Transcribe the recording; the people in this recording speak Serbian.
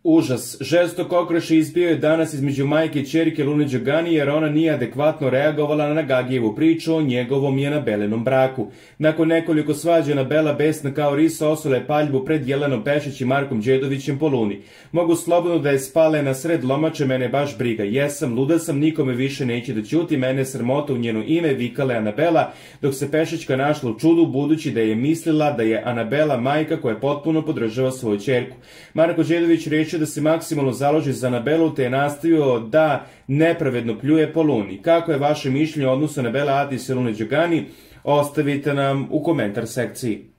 Užas. Žestok okreš izbio je danas između majke i ćerke Lune Đogani jer ona nije adekvatno reagovala na Gagijevu priču o njegovom i Anabelinom braku. Nakon nekoliko svađa Anabela besna kao ris osula je paljbu pred Jelenom Pešić i Markom Đedovićem po Luni. Mogu slobodno da je spale na sred lomače, mene baš briga. Jesam, luda sam, nikome više neće da ćuti, mene sramota u njeno ime, vikala je Anabela, dok se Pešićka našla u čudu budući da je mislila da je Anabela majka koja potpuno podržava svoju ćerku. Marko Đedović reče da se maksimalno založi za Anabelu te je nastavio da nepravedno pljuje po Luni. Kako je vaše mišljenje o odnosu Anabele Adis i Lune Đogani? Ostavite nam u komentar sekciji.